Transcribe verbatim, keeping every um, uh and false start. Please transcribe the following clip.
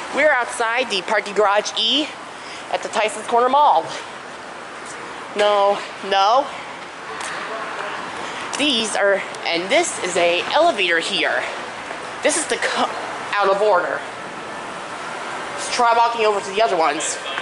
We're outside the parking garage E at the Tysons Corner Mall. No, no. These are, and this is a elevator here. This is the out of order. Let's try walking over to the other ones.